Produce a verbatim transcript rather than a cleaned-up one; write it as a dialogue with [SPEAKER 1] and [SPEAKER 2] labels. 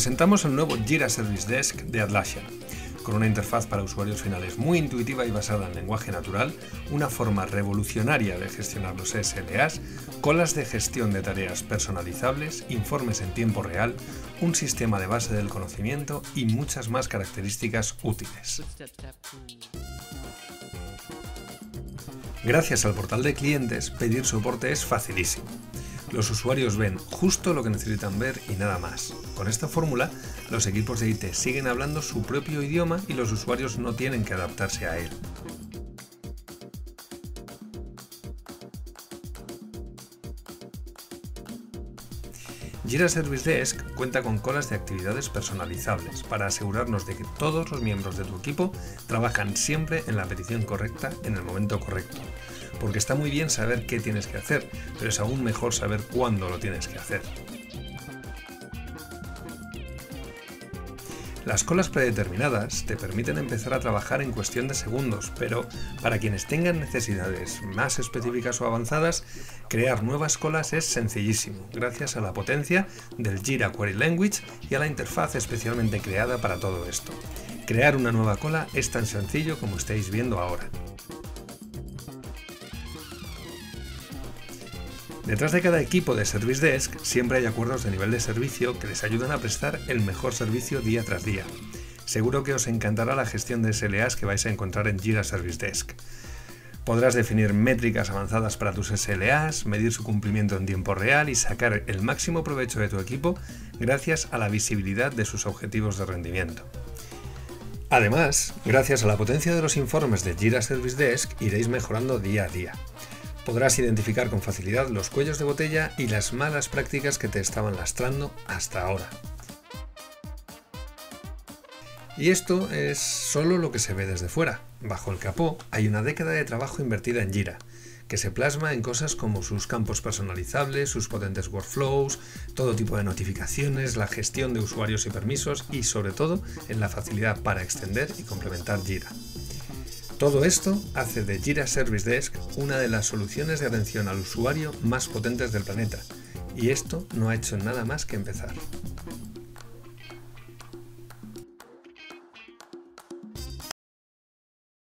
[SPEAKER 1] presentamos el nuevo Jira Service Desk de Atlassian, con una interfaz para usuarios finales muy intuitiva y basada en lenguaje natural, una forma revolucionaria de gestionar los S L As, colas de gestión de tareas personalizables, informes en tiempo real, un sistema de base del conocimiento y muchas más características útiles. Gracias al portal de clientes, pedir soporte es facilísimo. Los usuarios ven justo lo que necesitan ver y nada más. Con esta fórmula, los equipos de I T siguen hablando su propio idioma y los usuarios no tienen que adaptarse a él. Jira Service Desk cuenta con colas de actividades personalizables para asegurarnos de que todos los miembros de tu equipo trabajan siempre en la petición correcta en el momento correcto. Porque está muy bien saber qué tienes que hacer, pero es aún mejor saber cuándo lo tienes que hacer. Las colas predeterminadas te permiten empezar a trabajar en cuestión de segundos, pero para quienes tengan necesidades más específicas o avanzadas, crear nuevas colas es sencillísimo, gracias a la potencia del Jira Query Language y a la interfaz especialmente creada para todo esto. Crear una nueva cola es tan sencillo como estáis viendo ahora. Detrás de cada equipo de Service Desk siempre hay acuerdos de nivel de servicio que les ayudan a prestar el mejor servicio día tras día. Seguro que os encantará la gestión de S L As que vais a encontrar en Jira Service Desk. Podrás definir métricas avanzadas para tus S L As, medir su cumplimiento en tiempo real y sacar el máximo provecho de tu equipo gracias a la visibilidad de sus objetivos de rendimiento. Además, gracias a la potencia de los informes de Jira Service Desk, iréis mejorando día a día. Podrás identificar con facilidad los cuellos de botella y las malas prácticas que te estaban lastrando hasta ahora. Y esto es solo lo que se ve desde fuera. Bajo el capó hay una década de trabajo invertida en Jira, que se plasma en cosas como sus campos personalizables, sus potentes workflows, todo tipo de notificaciones, la gestión de usuarios y permisos y sobre todo en la facilidad para extender y complementar Jira. Todo esto hace de Jira Service Desk una de las soluciones de atención al usuario más potentes del planeta, y esto no ha hecho nada más que empezar.